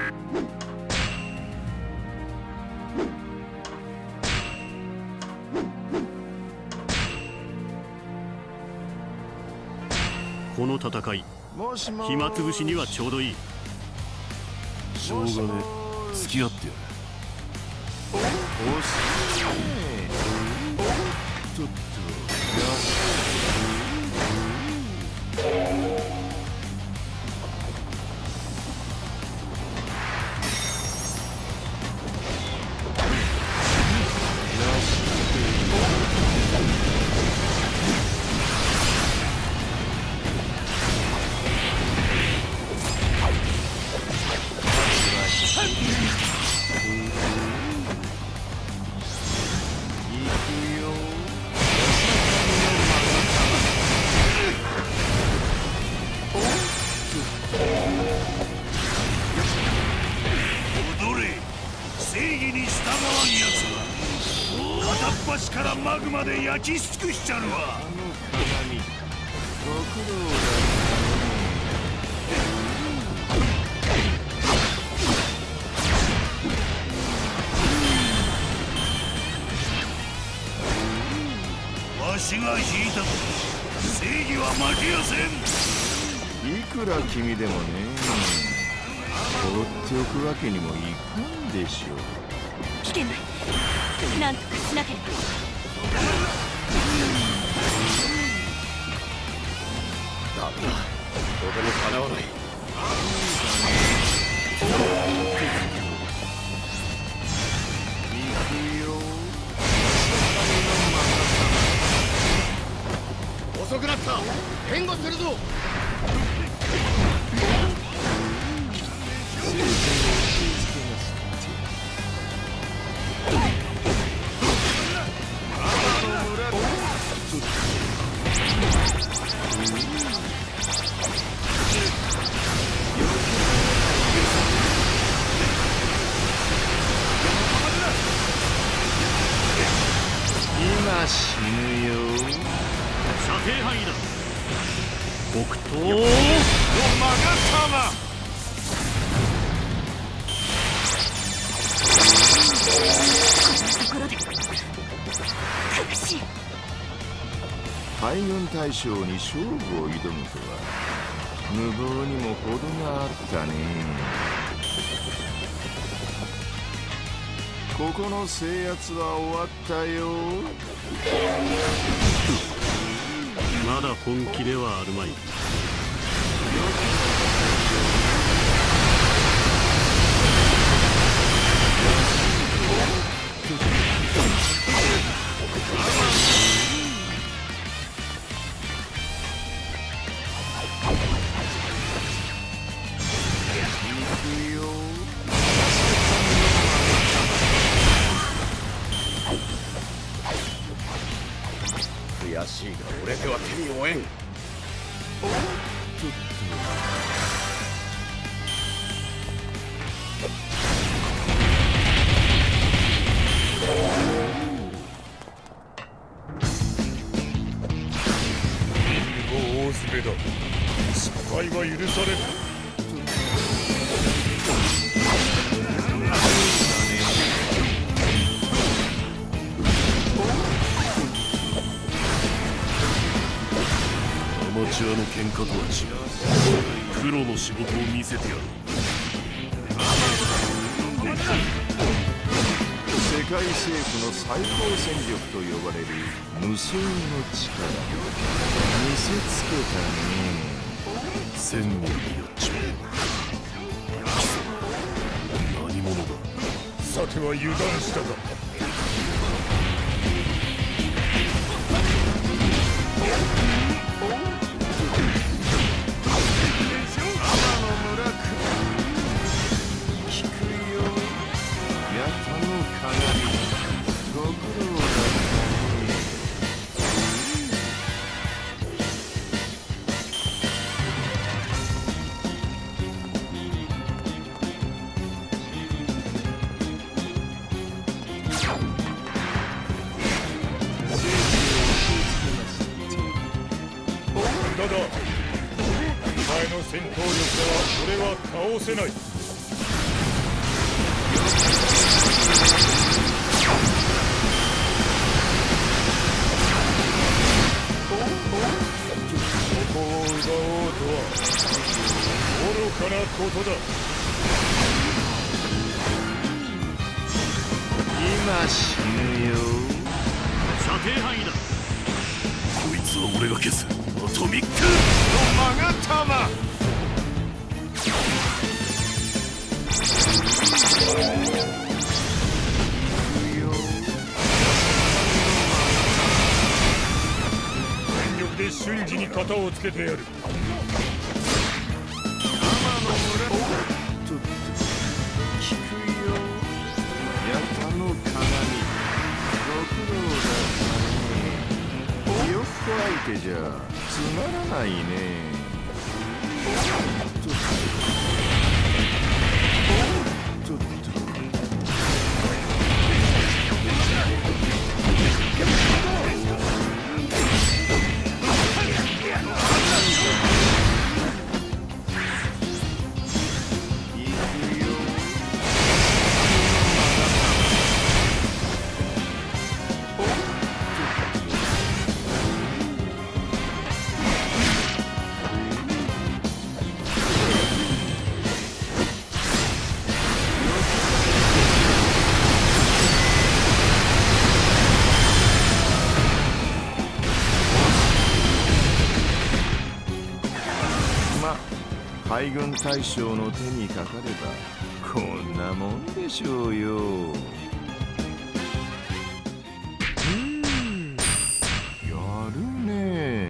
この戦い、暇つぶしにはちょうどいい。 しょうがねえ、付き合ってやる。ちょっと焼き尽くしちゃるわ。わしが引いたと正義は負けやせん。 いくら君でもね、放っておくわけにもいかんでしょう。 危険ない。なんとかしなければ。 ダメだ、とてもかなわない。遅くなった。援護するぞ。 今死ぬよ。 射程範囲だ。北東のマガ様。 ところで苦しい。 海軍大将に勝負を挑むとは無謀にも程があったね。ここの制圧は終わったよ。 まだ本気ではあるまい。 悔しいが俺では手に負えん。大詰めだ。失敗は許される。 アマチュアの喧嘩とは違う。プロの仕事を見せてやる。 世界政府の最高戦力と呼ばれる無双の力見せつけたね。千人にやっちまう。何者だ。 さては油断したか。だお前の戦闘力では俺は倒せない。 ここを奪おうとは愚かなことだ。 今死ぬよ。 射程範囲だ。 こいつは俺が消す。アトミックマガタマ。 全力で瞬時に型をつけてやる。 ちょっと聞くよ。ヤタの鏡ご苦労だったね。よく相手じゃつまらないね。ちょっと海軍大将の手にかかればこんなもんでしょうよ。